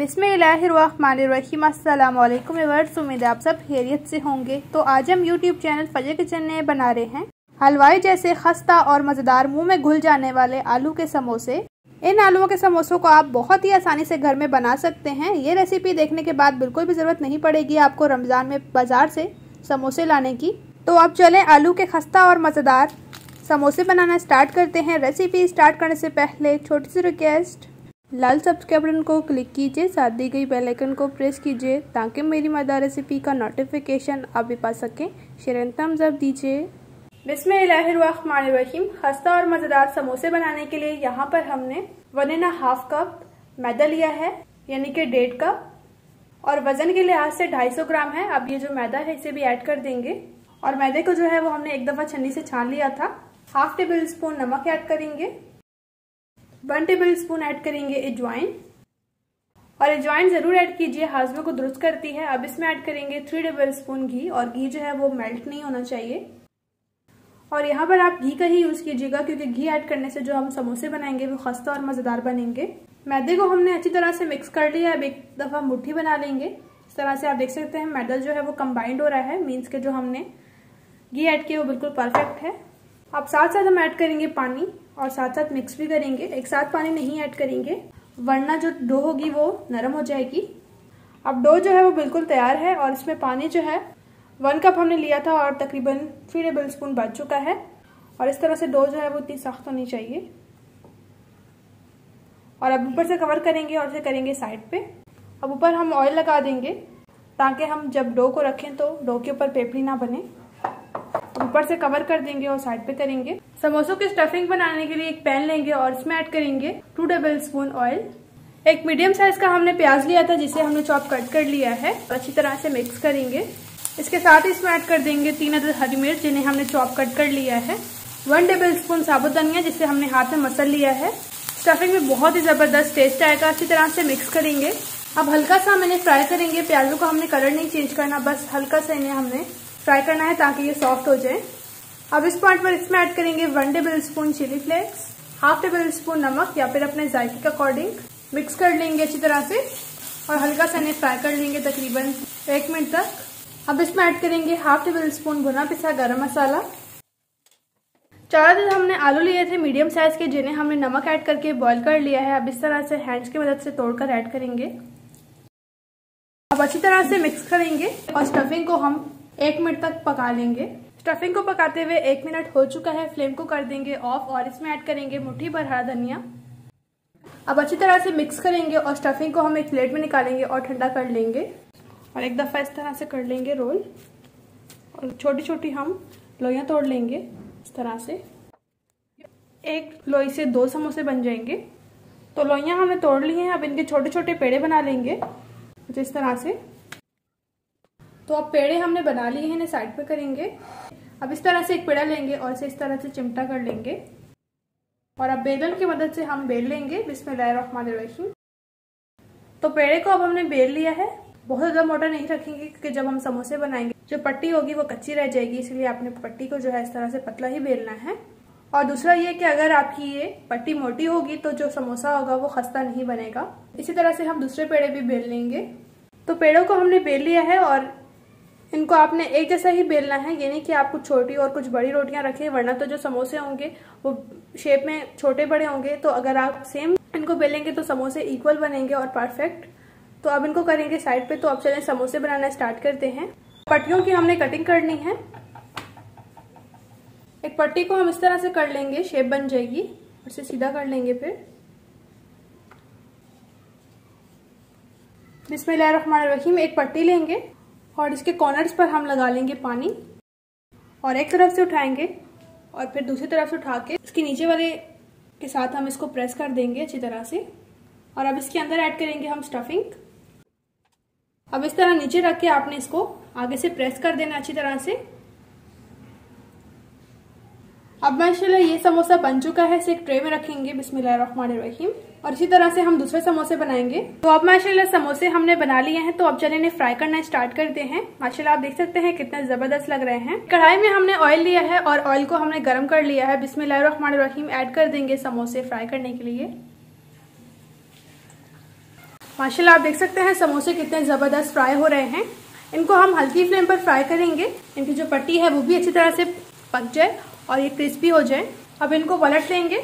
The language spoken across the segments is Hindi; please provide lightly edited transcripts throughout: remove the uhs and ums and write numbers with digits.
बिस्मिल्लाहिर्रहमानिर्रहीम। अस्सलाम वालेकुम व्यूअर्स, उम्मीद है आप सब खैरियत से होंगे। तो आज हम यूट्यूब चैनल फजर किचन में बना रहे हैं हलवाई जैसे खस्ता और मज़ेदार मुंह में घुल जाने वाले आलू के समोसे। इन आलूओं के समोसों को आप बहुत ही आसानी से घर में बना सकते हैं। ये रेसिपी देखने के बाद बिल्कुल भी ज़रूरत नहीं पड़ेगी आपको रमज़ान में बाज़ार से समोसे लाने की। तो अब चलें आलू के खस्ता और मज़ेदार समोसे बनाना स्टार्ट करते हैं। रेसिपी स्टार्ट करने से पहले छोटी सी रिक्वेस्ट, लाल सब्सक्राइब बटन को क्लिक कीजिए, साथ दी गई बेल आइकन को प्रेस कीजिए ताकि मेरी मज़ेदार रेसिपी का नोटिफिकेशन आप भी पा सकें। शेयर एंड थम्स अप दीजिए। बिस्मिल्लाहिर्रहमानिर्रहीम। खस्ता और मज़ेदार समोसे बनाने के लिए यहाँ पर हमने 1.5 कप मैदा लिया है, यानी कि 1.5 कप, और वजन के लिहाज से 250 ग्राम है। अब ये जो मैदा है इसे भी ऐड कर देंगे और मैदे को जो है वो हमने एक दफ़ा छन्नी से छान लिया था। 1/2 टेबल स्पून नमक ऐड करेंगे, 1 टेबल स्पून ऐड करेंगे अजवाइन, और अजवाइन ज़रूर ऐड कीजिए, हाजमे को दुरुस्त करती है। अब इसमें ऐड करेंगे 3 टेबल स्पून घी, और घी जो है वो मेल्ट नहीं होना चाहिए। और यहाँ पर आप घी का ही यूज़ कीजिएगा क्योंकि घी ऐड करने से जो हम समोसे बनाएंगे वो खस्ता और मज़ेदार बनेंगे। मैदे को हमने अच्छी तरह से मिक्स कर लिया। अब एक दफ़ा मुट्ठी बना लेंगे। इस तरह से आप देख सकते हैं मैदा जो है वो कंबाइंड हो रहा है, मीन्स के जो हमने घी ऐड किया वो बिल्कुल परफेक्ट है। अब साथ साथ हम ऐड करेंगे पानी और साथ साथ मिक्स भी करेंगे। एक साथ पानी नहीं ऐड करेंगे वरना जो डो होगी वो नरम हो जाएगी। अब डो जो है वो बिल्कुल तैयार है और इसमें पानी जो है 1 कप हमने लिया था और तकरीबन 3 टेबल स्पून बच चुका है। और इस तरह से डो जो है वो इतनी सख्त होनी चाहिए। और अब ऊपर से कवर करेंगे और इसे करेंगे साइड पे। अब ऊपर हम ऑयल लगा देंगे ताकि हम जब डो को रखें तो डो के ऊपर पेपड़ी ना बने। ऊपर से कवर कर देंगे और साइड पे करेंगे। समोसों की स्टफिंग बनाने के लिए एक पैन लेंगे और इसमें ऐड करेंगे 2 टेबल स्पून ऑयल। एक मीडियम साइज का हमने प्याज लिया था जिसे हमने चॉप कट कर लिया है, अच्छी तरह से मिक्स करेंगे। इसके साथ ही इसमें ऐड कर देंगे 3 अदद हरी मिर्च जिन्हें हमने चॉप कट कर लिया है, 1 टेबल स्पून साबुत धनिया जिसे हमने हाथ में मसल लिया है। स्टफिंग में बहुत ही जबरदस्त टेस्ट आएगा। अच्छी तरह से मिक्स करेंगे। अब हल्का सा मैंने फ्राई करेंगे। प्याजों को हमने कलर नहीं चेंज करना, बस हल्का सा इन्हें हमने फ्राई करना है ताकि ये सॉफ्ट हो जाए। अब इस पॉइंट पर इसमें ऐड करेंगे 1 tablespoon chilli flakes, 1/2 tablespoon नमक या फिर अपने जायके के अकॉर्डिंग। मिक्स कर लेंगे अच्छी तरह से और हल्का सा इन्हें फ्राई कर लेंगे तकरीबन 1 मिनट तक। अब इसमें ऐड करेंगे 1/2 टेबल स्पून भुना पिसा गरम मसाला। 4 दिन हमने आलू लिए थे मीडियम साइज के जिन्हें हमने नमक ऐड करके बॉईल कर लिया है। अब इस तरह से हैंड्स की मदद से तोड़कर ऐड करेंगे। अब अच्छी तरह से मिक्स करेंगे और स्टफिंग को हम 1 मिनट तक पका लेंगे। स्टफिंग को पकाते हुए 1 मिनट हो चुका है। फ्लेम को कर देंगे ऑफ और इसमें ऐड करेंगे मुट्ठी भर हरा धनिया। अब अच्छी तरह से मिक्स करेंगे और स्टफिंग को हम एक प्लेट में निकालेंगे और ठंडा कर लेंगे। और एक दफ़ा इस तरह से कर लेंगे रोल और छोटी छोटी हम लोइयाँ तोड़ लेंगे। इस तरह से एक लोई से 2 समोसे बन जाएंगे। तो लोइयाँ हमने तोड़ ली हैं। अब इनके छोटे छोटे पेड़े बना लेंगे कुछ इस तरह से। तो अब पेड़े हमने बना लिए हैं, इन्हें साइड पे करेंगे। अब इस तरह से एक पेड़ा लेंगे और इसे इस तरह से चिमटा कर लेंगे और अब बेलन की मदद से हम बेल लेंगे। बिस्मिल्लाहिर्रहमानिर्रहीम। तो पेड़े को अब हमने बेल लिया है। बहुत ज़्यादा मोटा नहीं रखेंगे क्योंकि जब हम समोसे बनाएंगे जो पट्टी होगी वो कच्ची रह जाएगी, इसलिए आपने पट्टी को जो है इस तरह से पतला ही बेलना है। और दूसरा ये कि अगर आपकी ये पट्टी मोटी होगी तो जो समोसा होगा वो खस्ता नहीं बनेगा। इसी तरह से हम दूसरे पेड़े भी बेल लेंगे। तो पेड़ों को हमने बेल लिया है और इनको आपने एक जैसा ही बेलना है, ये नहीं कि आप कुछ छोटी और कुछ बड़ी रोटियां रखें, वरना तो जो समोसे होंगे वो शेप में छोटे बड़े होंगे। तो अगर आप सेम इनको बेलेंगे तो समोसे इक्वल बनेंगे और परफेक्ट। तो अब इनको करेंगे साइड पे। तो अब चलें समोसे बनाना स्टार्ट करते हैं। पट्टियों की हमने कटिंग करनी है। एक पट्टी को हम इस तरह से कर लेंगे, शेप बन जाएगी, इसे सीधा कर लेंगे। फिर बिस्मिल्लाहिर्रहमानिर्रहीम। एक पट्टी लेंगे और इसके कॉर्नर्स पर हम लगा लेंगे पानी और एक तरफ से उठाएंगे और फिर दूसरी तरफ से उठा के इसके नीचे वाले के साथ हम इसको प्रेस कर देंगे अच्छी तरह से। और अब इसके अंदर ऐड करेंगे हम स्टफिंग। अब इस तरह नीचे रख के आपने इसको आगे से प्रेस कर देना अच्छी तरह से। अब माशाल्लाह ये समोसा बन चुका है। इसे एक ट्रे में रखेंगे। बिस्मिल्लाहिर्रहमानिर्रहीम। और इसी तरह से हम दूसरे समोसे बनाएंगे। तो अब माशाल्लाह समोसे हमने बना लिए हैं। तो अब चलिए इन्हें फ्राई करना स्टार्ट करते हैं। माशाल्लाह आप देख सकते हैं कितने जबरदस्त लग रहे हैं। कढ़ाई में हमने ऑयल लिया है और ऑयल को हमने गर्म कर लिया है। बिस्मिल्लाहिर्रहमानिर्रहीम। ऐड कर देंगे समोसे फ्राई करने के लिए। माशाल्लाह आप देख सकते हैं समोसे कितने ज़बरदस्त फ्राई हो रहे हैं। इनको हम हल्की फ्लेम पर फ्राई करेंगे। इनकी जो पट्टी है वो भी अच्छी तरह से पक जाए और ये क्रिस्पी हो जाए। अब इनको पलट लेंगे।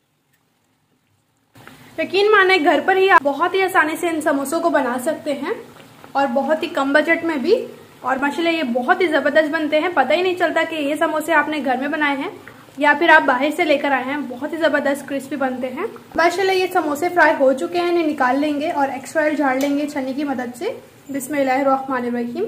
यकीन माने घर पर ही आप बहुत ही आसानी से इन समोसों को बना सकते हैं और बहुत ही कम बजट में भी। और माशाल्लाह ये बहुत ही ज़बरदस्त बनते हैं। पता ही नहीं चलता कि ये समोसे आपने घर में बनाए हैं या फिर आप बाहर से लेकर आए हैं। बहुत ही ज़बरदस्त क्रिस्पी बनते हैं। माशाल्लाह ये समोसे फ्राई हो चुके हैं। इन्हें निकाल लेंगे और एक्स्ट्रा ऑयल झाड़ लेंगे छन्नी की मदद से। बिस्मिल्लाहिर्रहमानिर्रहीम।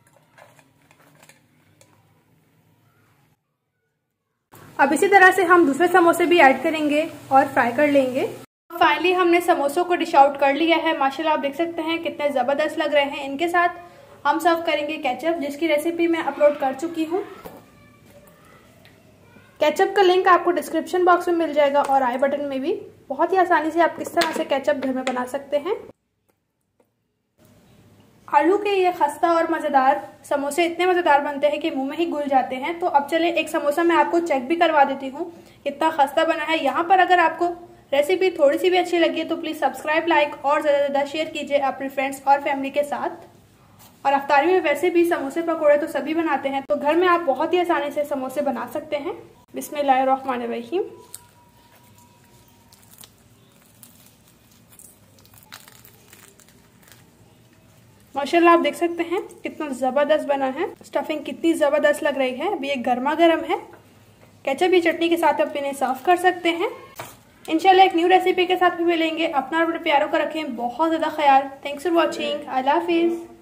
अब इसी तरह से हम दूसरे समोसे भी ऐड करेंगे और फ्राई कर लेंगे। फाइनली हमने समोसों को डिश आउट कर लिया है। माशाल्लाह आप देख सकते हैं कितने ज़बरदस्त लग रहे हैं। इनके साथ हम सर्व करेंगे केचप, जिसकी रेसिपी मैं अपलोड कर चुकी हूँ। केचप का लिंक आपको डिस्क्रिप्शन बॉक्स में मिल जाएगा और आई बटन में भी। बहुत ही आसानी से आप किस तरह से केचप घर में बना सकते हैं। आलू के ये खस्ता और मज़ेदार समोसे इतने मज़ेदार बनते हैं कि मुंह में ही घुल जाते हैं। तो अब चले एक समोसा मैं आपको चेक भी करवा देती हूँ कितना खस्ता बना है। यहाँ पर अगर आपको रेसिपी थोड़ी सी भी अच्छी लगी है तो प्लीज़ सब्सक्राइब, लाइक और ज़्यादा से ज़्यादा शेयर कीजिए अपने फ्रेंड्स और फैमिली के साथ। और अफ्तारी में वैसे भी समोसे पकौड़े तो सभी बनाते हैं, तो घर में आप बहुत ही आसानी से समोसे बना सकते हैं। बिस्मिल्लाहिर्रहमानिर्रहीम। माशाल्लाह आप देख सकते हैं कितना ज़बरदस्त बना है। स्टफिंग कितनी ज़बरदस्त लग रही है। अभी ये गर्मा गर्म है। केचप की चटनी के साथ आप इन्हें सर्व कर सकते हैं। इंशाल्लाह एक न्यू रेसिपी के साथ भी मिलेंगे। अपना और अपने प्यारों का रखें बहुत ज़्यादा ख्याल। Thanks for watching. अल्लाह हाफिज़।